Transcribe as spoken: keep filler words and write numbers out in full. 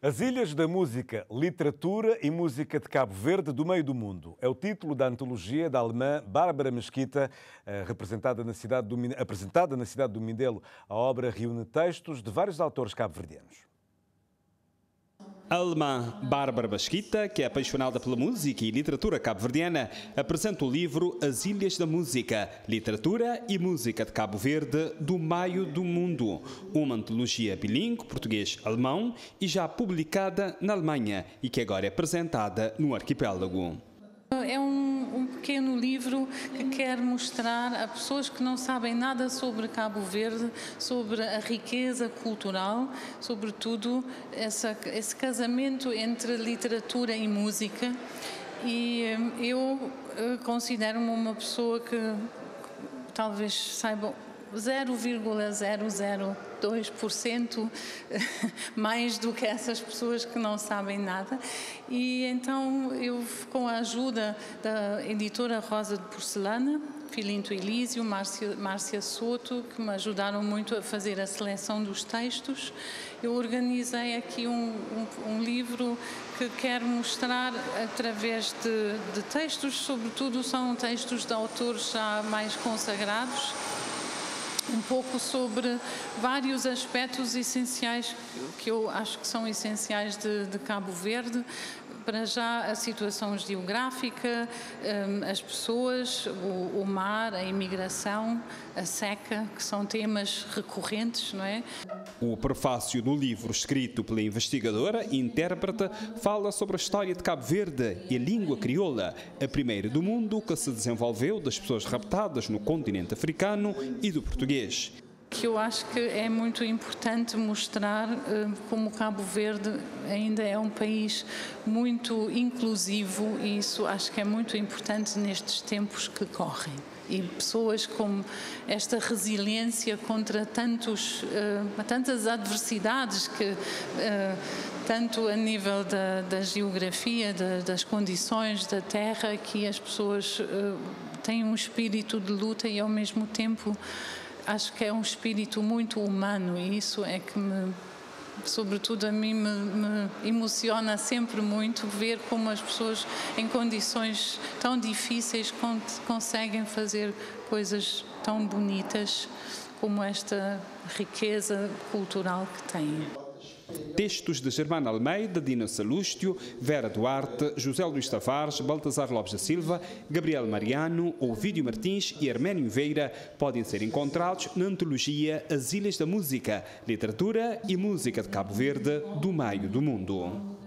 As Ilhas da Música, Literatura e Música de Cabo Verde do Meio do Mundo. É o título da antologia da alemã Bárbara Mesquita, representada na cidade do, apresentada na cidade do Mindelo. A obra reúne textos de vários autores cabo-verdianos. A alemã Bárbara Mesquita, que é apaixonada pela música e literatura cabo-verdiana, apresenta o livro As Ilhas da Música, Literatura e Música de Cabo Verde do Meio do Mundo, uma antologia bilíngue português-alemão e já publicada na Alemanha e que agora é apresentada no arquipélago. É um, um pequeno livro que quer mostrar a pessoas que não sabem nada sobre Cabo Verde, sobre a riqueza cultural, sobretudo essa, esse casamento entre literatura e música. E eu considero-me uma pessoa que talvez saiba zero vírgula zero zero dois por cento mais do que essas pessoas que não sabem nada. E então eu, com a ajuda da editora Rosa de Porcelana, Filinto Elísio, Márcia, Márcia Soto, que me ajudaram muito a fazer a seleção dos textos, eu organizei aqui um, um, um livro que quero mostrar através de, de textos, sobretudo são textos de autores já mais consagrados, um pouco sobre vários aspectos essenciais que eu acho que são essenciais de, de Cabo Verde. Para já, a situação geográfica, as pessoas, o, o mar, a imigração, a seca, que são temas recorrentes, não é? O prefácio do livro, escrito pela investigadora e intérprete, fala sobre a história de Cabo Verde e a língua crioula, a primeira do mundo que se desenvolveu das pessoas raptadas no continente africano e do português. Que eu acho que é muito importante mostrar uh, como Cabo Verde ainda é um país muito inclusivo e isso acho que é muito importante nestes tempos que correm. E pessoas com esta resiliência contra tantos, uh, tantas adversidades, que, uh, tanto a nível da, da geografia, da, das condições da terra, que as pessoas uh, têm um espírito de luta e ao mesmo tempo acho que é um espírito muito humano e isso é que, me, sobretudo a mim, me, me emociona sempre muito ver como as pessoas em condições tão difíceis conseguem fazer coisas tão bonitas como esta riqueza cultural que têm. Textos de Germana Almeida, Dina Salústio, Vera Duarte, José Luís Tavares, Baltasar Lopes da Silva, Gabriel Mariano, Ovídio Martins e Arménio Veira podem ser encontrados na antologia As Ilhas da Música, Literatura e Música de Cabo Verde do Meio do Mundo.